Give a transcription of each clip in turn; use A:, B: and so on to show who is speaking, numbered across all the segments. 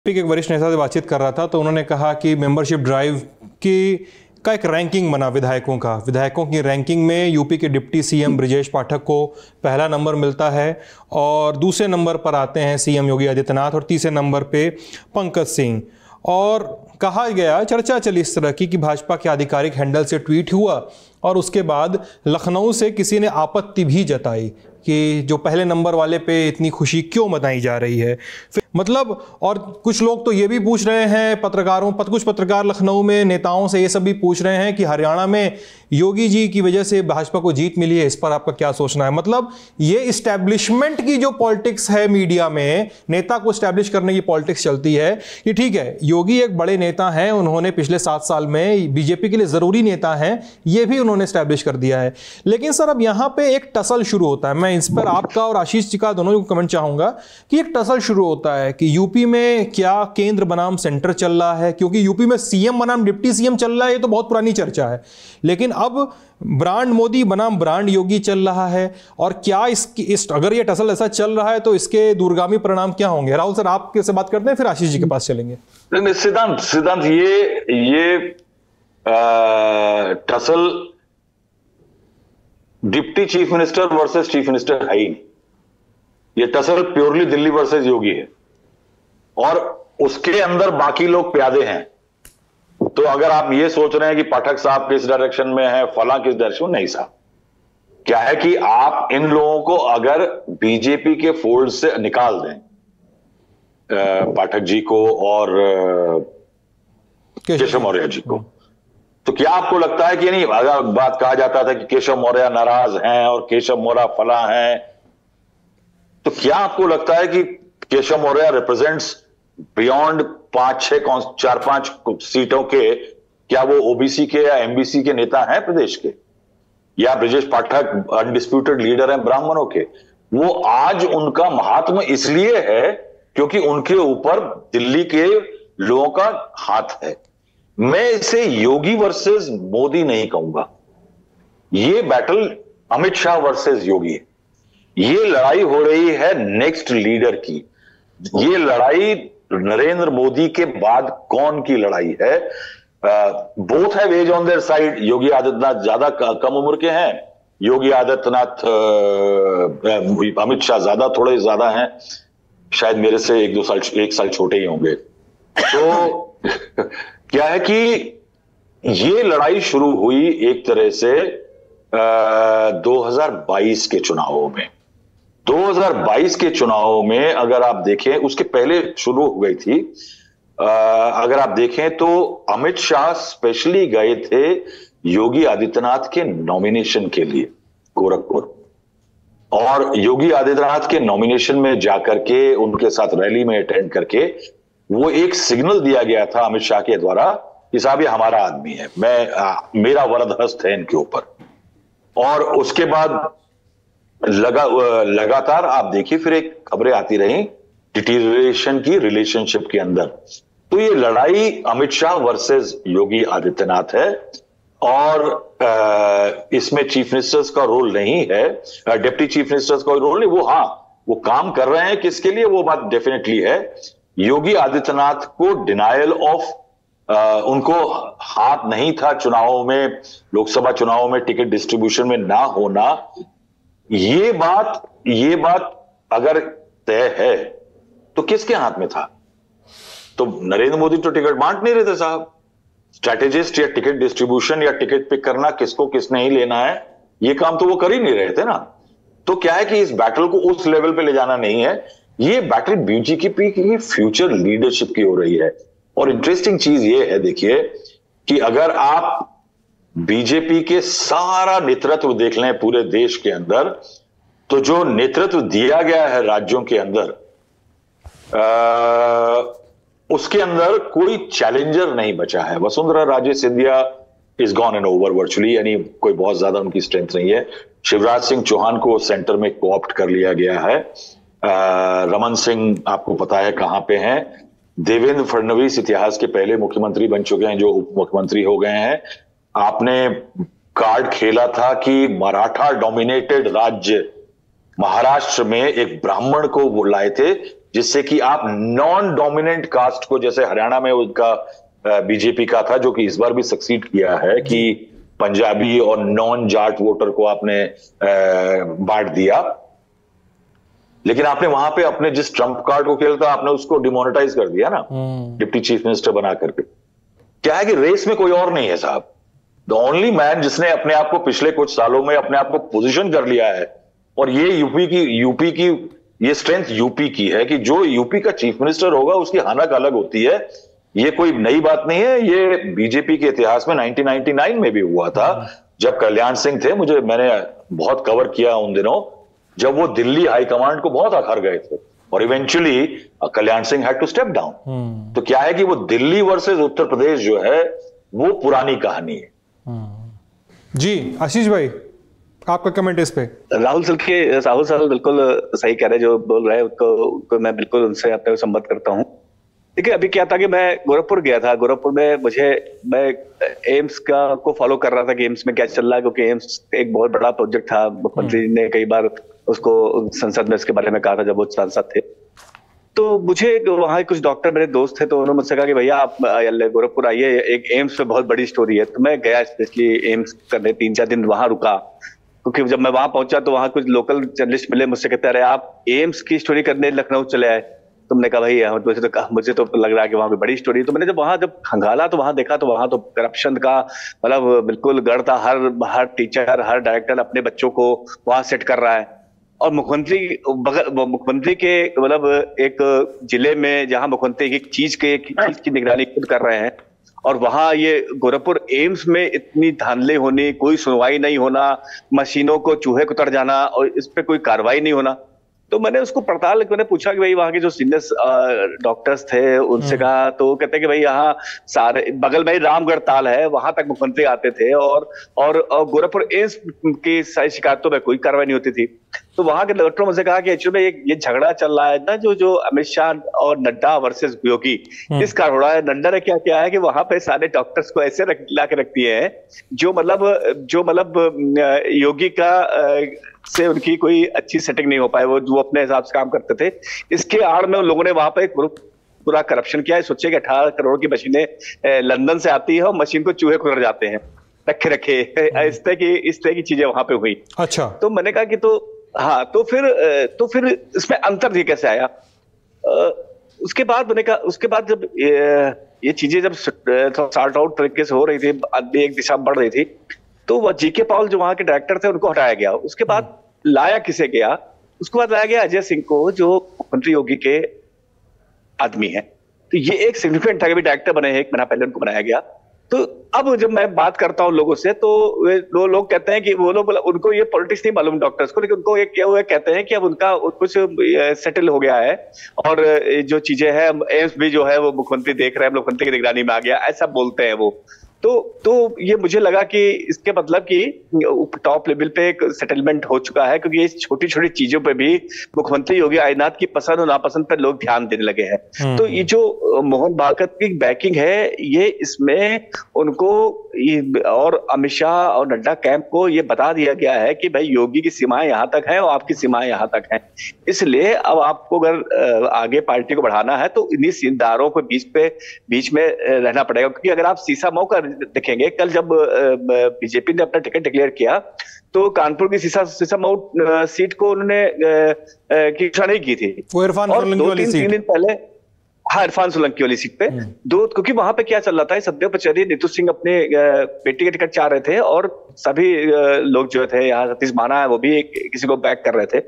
A: के एक वरिष्ठ नेता से बातचीत कर रहा था तो उन्होंने कहा कि मेंबरशिप ड्राइव की का एक रैंकिंग बना विधायकों की रैंकिंग में यूपी के डिप्टी सीएम ब्रजेश पाठक को पहला नंबर मिलता है और दूसरे नंबर पर आते हैं सीएम योगी आदित्यनाथ और तीसरे नंबर पे पंकज सिंह। और कहा गया, चर्चा चली इस तरह की कि भाजपा के आधिकारिक हैंडल से ट्वीट हुआ और उसके बाद लखनऊ से किसी ने आपत्ति भी जताई कि जो पहले नंबर वाले पे इतनी खुशी क्यों मनाई जा रही है। मतलब, और कुछ लोग तो ये भी पूछ रहे हैं, कुछ पत्रकार लखनऊ में नेताओं से ये सब भी पूछ रहे हैं कि हरियाणा में योगी जी की वजह से भाजपा को जीत मिली है, इस पर आपका क्या सोचना है। मतलब ये इस्टेब्लिशमेंट की जो पॉलिटिक्स है, मीडिया में नेता को इस्टेब्लिश करने की पॉलिटिक्स चलती है कि ठीक है योगी एक बड़े नेता हैं, उन्होंने पिछले 7 साल में बीजेपी के लिए जरूरी नेता हैं, ये भी उन्होंने इस्टेब्लिश कर दिया है। लेकिन सर अब यहां पे एक टसल शुरू होता है, मैं इस पर आपका और आशीष जी का दोनों को कमेंट चाहूंगा कि एक टसल शुरू होता है कि यूपी में क्या केंद्र बनाम सेंटर चल रहा है, क्योंकि यूपी में सीएम बनाम डिप्टी सीएम चल रहा है, ये तो बहुत पुरानी चर्चा है। लेकिन अब ब्रांड मोदी बनाम ब्रांड योगी चल रहा है, और क्या अगर ये टसल ऐसा चल रहा है तो इसके दूरगामी परिणाम क्या होंगे। राहुल सर आपके से बात करते हैं, फिर आशीष जी के पास चलेंगे।
B: सिद्धांत ये tussle deputy chief minister versus chief minister है ही नहीं, ये tussle purely Delhi versus Yogi है और उसके अंदर बाकी लोग प्यादे हैं। तो अगर आप ये सोच रहे हैं कि पाठक साहब किस डायरेक्शन में है, फला किस डायरेक्शन में, नहीं साहब, क्या है कि आप इन लोगों को अगर बीजेपी के फोल्ड से निकाल दें, पाठक जी को और केशव मौर्य जी को, तो क्या आपको लगता है कि नहीं, अगर बात कहा जाता था कि केशव मौर्य नाराज हैं और केशव मौर्य फला हैं, तो क्या आपको लगता है कि केशव मौर्य रिप्रेजेंट्स बियॉन्ड 4-5 सीटों के, क्या वो ओबीसी के या एमबीसी के नेता हैं प्रदेश के, या ब्रजेश पाठक अनडिस्प्यूटेड लीडर हैं ब्राह्मणों के। वो आज उनका महात्म इसलिए है क्योंकि उनके ऊपर दिल्ली के लोगों का हाथ है। मैं इसे योगी वर्सेस मोदी नहीं कहूंगा, ये बैटल अमित शाह वर्सेस योगी है। ये लड़ाई हो रही है नेक्स्ट लीडर की, ये लड़ाई नरेंद्र मोदी के बाद कौन की लड़ाई है। Both have edge on their side. Yogi Adityanath ज्यादा कम उम्र के हैं, योगी आदित्यनाथ अमित शाह थोड़े ज्यादा हैं, शायद मेरे से 1 साल छोटे ही होंगे। तो क्या है कि ये लड़ाई शुरू हुई एक तरह से 2022 के चुनावों में। 2022 के चुनावों में अगर आप देखें, उसके पहले शुरू हो गई थी। अगर आप देखें तो अमित शाह स्पेशली गए थे योगी आदित्यनाथ के नॉमिनेशन के लिए गोरखपुर, और योगी आदित्यनाथ के नॉमिनेशन में जाकर के उनके साथ रैली में अटेंड करके वो एक सिग्नल दिया गया था अमित शाह के द्वारा कि साहब ये हमारा आदमी है, मेरा वरद हस्त है इनके ऊपर। और उसके बाद लगातार आप देखिए फिर एक खबरें आती रही डिटीरिएशन की रिलेशनशिप के अंदर। तो ये लड़ाई अमित शाह वर्सेस योगी आदित्यनाथ है, और इसमें चीफ मिनिस्टर्स का रोल नहीं है, डिप्टी चीफ मिनिस्टर्स का रोल नहीं। वो काम कर रहे हैं किसके लिए, वो बात डेफिनेटली है। योगी आदित्यनाथ को डिनायल ऑफ उनको हाथ नहीं था चुनावों में, लोकसभा चुनावों में टिकट डिस्ट्रीब्यूशन में ना होना। ये बात अगर तय है तो किसके हाथ में था? तो नरेंद्र मोदी तो टिकट बांट नहीं रहे थे साहब। स्ट्रैटेजिस्ट या टिकट डिस्ट्रीब्यूशन या टिकट पिक करना, किसको किसने ही लेना है, ये काम तो वो कर ही नहीं रहे थे ना। तो क्या है कि इस बैटल को उस लेवल पे ले जाना नहीं है, ये बैटल बीजेपी की फ्यूचर लीडरशिप की हो रही है। और इंटरेस्टिंग चीज ये है, देखिए कि अगर आप बीजेपी के सारा नेतृत्व देख लें पूरे देश के अंदर, तो जो नेतृत्व दिया गया है राज्यों के अंदर, उसके अंदर कोई चैलेंजर नहीं बचा है। Vasundhara Raje Scindia is gone and over virtually, यानी कोई बहुत ज्यादा उनकी स्ट्रेंथ नहीं है। शिवराज सिंह चौहान को सेंटर में कोऑप्ट कर लिया गया है। रमन सिंह आपको पता है कहां पे हैं। देवेंद्र फडणवीस इतिहास के पहले मुख्यमंत्री बन चुके हैं जो उप मुख्यमंत्री हो गए हैं। आपने कार्ड खेला था कि मराठा डोमिनेटेड राज्य महाराष्ट्र में एक ब्राह्मण को वो लाए थे जिससे कि आप नॉन डोमिनेंट कास्ट को, जैसे हरियाणा में उनका बीजेपी का था जो कि इस बार भी सक्सीड किया है कि पंजाबी और नॉन जाट वोटर को आपने बांट दिया, लेकिन आपने वहां पे अपने जिस ट्रम्प कार्ड को खेला था आपने उसको डिमोनेटाइज कर दिया ना, डिप्टी चीफ मिनिस्टर बना करके। क्या है कि रेस में कोई और नहीं है साहब। द ओनली मैन जिसने अपने आप को पिछले कुछ सालों में अपने आप को पोजीशन कर लिया है, और ये यूपी की ये स्ट्रेंथ यूपी की है कि जो यूपी का चीफ मिनिस्टर होगा उसकी हालत अलग होती है। ये कोई नई बात नहीं है, ये बीजेपी के इतिहास में 1999 में भी हुआ था जब कल्याण सिंह थे, मैंने बहुत कवर किया उन दिनों, जब वो दिल्ली हाईकमांड को बहुत आखिर गए थे और eventually Kalyan Singh had to step down. तो क्या है कि वो दिल्ली वर्सेस उत्तर प्रदेश जो है वो पुरानी कहानी है।
A: जी आशीष भाई, आपका कमेंट इस पे।
C: राहुल सर बिल्कुल सही कह रहे हैं, जो बोल रहे हैं उनको मैं बिल्कुल उनसे अपने को संबद्ध करता हूँ। देखिए अभी क्या था कि मैं गोरखपुर गया था, गोरखपुर में मैं एम्स को फॉलो कर रहा था कि एम्स में क्या चल रहा है, क्योंकि एम्स एक बहुत बड़ा प्रोजेक्ट था। मुख्यमंत्री ने कई बार उसको संसद में इसके बारे में कहा था जब वो सांसद थे। तो मुझे वहां कुछ डॉक्टर मेरे दोस्त थे, तो उन्होंने मुझसे कहा कि भैया आप गोरखपुर आइए, एक एम्स पे बहुत बड़ी स्टोरी है। तो मैं गया स्पेशली एम्स करने, 3-4 दिन वहां रुका, क्योंकि जब मैं वहां पहुंचा तो वहां कुछ लोकल जर्नलिस्ट मिले, मुझसे कहते अरे आप एम्स की स्टोरी करने लखनऊ चले आए। तुमने कहा भाई मुझे तो लग रहा है कि वहां पे बड़ी स्टोरी है। तो मैंने जब खंगाला तो वहां देखा तो वहां तो करप्शन का मतलब बिल्कुल गढ़ था। हर टीचर, हर डायरेक्टर अपने बच्चों को वहां सेट कर रहा है, और मुख्यमंत्री के मतलब एक जिले में जहां मुख्यमंत्री एक चीज की निगरानी खुद कर रहे हैं, और वहां ये गोरखपुर एम्स में इतनी धांधली होनी, कोई सुनवाई नहीं होना, मशीनों को चूहे कुतर जाना और इस पे कोई कार्रवाई नहीं होना। तो मैंने उसको पड़ताल, मैंने पूछा कि भाई वहां के जो सीनियर डॉक्टर्स थे उनसे कहा, तो कहते हैं कि भाई यहाँ सारे बगल में ही रामगढ़ ताल है, वहां तक मुख्यमंत्री आते थे और गोरखपुर एम्स की सारी शिकायतों में कोई कार्रवाई नहीं होती थी। तो वहां के डॉक्टरों मुझे कहा कि एक्चुअली ये झगड़ा चल रहा है ना, जो अमित शाह और नड्डा वर्सेस योगी, इसका हो रहा है। नड्डा ने क्या किया है कि वहां पे सारे डॉक्टर्स को ऐसे ला के रख दिए हैं जो मतलब योगी का से उनकी कोई अच्छी सेटिंग नहीं हो पाए, वो अपने हिसाब से काम करते थे। इसके आड़ में उन लोगों ने वहां पे पूरा करप्शन किया है। सोचिए कि 18 करोड़ की मशीनें लंदन से आती है और मशीन को चूहे गुजर जाते हैं रखे इस तरह की चीजें वहां पे हुई।
A: अच्छा, तो
C: मैंने कहा कि तो फिर इसमें अंतर भी कैसे आया। उसके बाद जब ये चीजें जब सॉर्ट आउट तरीके से हो रही थी, एक दिशा बढ़ रही थी, तो वह जीके पॉल जो वहां के डायरेक्टर थे उनको हटाया गया। उसके बाद लाया किसे गया? उसके बाद लाया गया अजय सिंह को, जो मुख्यमंत्री योगी के आदमी है। तो ये एक सिग्निफिकेंट था कि डायरेक्टर बने हैं, 1 महीना पहले उनको बनाया गया। तो अब जब मैं बात करता हूं लोगों से, तो लोग कहते हैं कि वो लोग, उनको ये पॉलिटिक्स नहीं मालूम डॉक्टर्स को, लेकिन उनको ये क्या हुआ, कहते हैं कि अब उनका कुछ सेटल हो गया है और जो चीजें हैं, एम्स भी जो है वो मुख्यमंत्री देख रहे हैं, मुख्यमंत्री की निगरानी में आ गया, ऐसा बोलते हैं वो। तो ये मुझे लगा कि इसके मतलब कि टॉप लेवल पे एक सेटलमेंट हो चुका है, क्योंकि इस छोटी छोटी चीजों पे भी मुख्यमंत्री योगी आदित्यनाथ की पसंद और नापसंद पर लोग ध्यान देने लगे हैं। तो ये जो मोहन भागवत की बैकिंग है, ये इसमें उनको और अमित शाह और नड्डा कैंप को ये बता दिया गया है कि भाई योगी की सीमाएं यहाँ तक हैं और आपकी सीमाएं यहाँ तक हैं। इसलिए अब आपको अगर आगे पार्टी को बढ़ाना है तो इन्हीं सीधारों को बीच में रहना पड़ेगा। क्योंकि अगर आप सीसा मौका देखेंगे, कल जब बीजेपी ने अपना टिकट डिक्लेयर किया तो कानपुर की सीसा मऊ सीट को उन्होंने की घोषणा नहीं की थी,
A: वो इरफान सोलंकी वाली सीट।
C: 2-3 दिन पहले, हाँ, इरफान सोलंकी वाली सीट पे क्योंकि वहां पे क्या चल रहा था, सत्यदेव पचौरी, नीतू सिंह अपने बेटी के टिकट चाह रहे थे और सभी लोग जो थे, यहाँ सतीश माना है वो भी किसी को बैक कर रहे थे।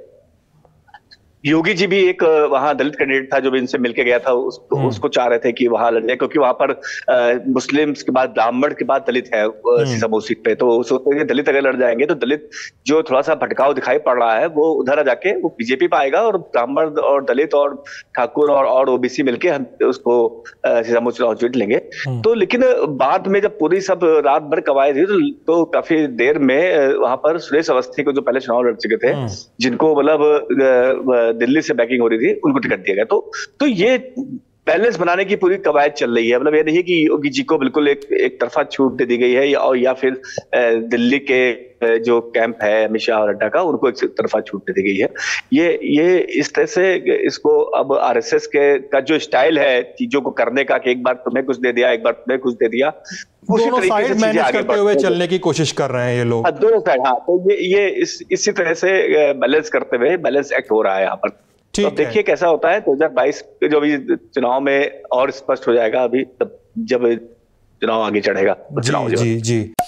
C: योगी जी भी एक वहां दलित कैंडिडेट था जो भी इनसे मिलके गया था, उसको चाह रहे थे कि वहां लड़ जाए, क्योंकि वहां पर मुस्लिम्स के बाद ब्राह्मण के बाद दलित है सीसामऊ सीट पे। तो सोचते हैं दलित अगर लड़ जाएंगे तो दलित जो थोड़ा सा भटकाव दिखाई पड़ रहा है वो उधर जाके वो बीजेपी पे आएगा, और ब्राह्मण और दलित और ठाकुर और ओबीसी मिलके हम उसको सीसामऊ चुनाव जीत लेंगे। तो लेकिन बाद में जब पूरी सब रात भर कवायद हुई तो काफी देर में वहां पर सुरेश अवस्थी को, जो पहले चुनाव लड़ चुके थे, जिनको मतलब दिल्ली से बैकिंग हो रही थी, उनको टिकट दिया गया। तो ये बैलेंस बनाने की पूरी कवायद चल रही है। मतलब ये नहीं कि योगी जी को बिल्कुल एक तरफा छूट दे दी गई है, या फिर दिल्ली के जो कैंप है अमित शाह और नड्डा का, उनको एक तरफा छूट दे दी गई है। ये इस तरह से इसको अब आरएसएस का जो स्टाइल है चीजों को करने का, कि एक बार तुम्हें कुछ दे दिया, एक बार तुम्हें कुछ दे दिया, उसी
A: दोनों
C: तरीके से
A: साइड
C: चीजें
A: मैनेज
C: आगे
A: करते हुए
C: बढ़ती
A: चलने की कोशिश कर रहे हैं ये लोग।
C: दोनों साइड। हाँ, तो ये इसी तरह से बैलेंस करते हुए बैलेंस एक्ट हो रहा है यहाँ पर। तो अब देखिए कैसा होता है 2022 के जो भी चुनाव में और स्पष्ट हो जाएगा अभी, तब जब चुनाव आगे चढ़ेगा।
A: जी जी जी।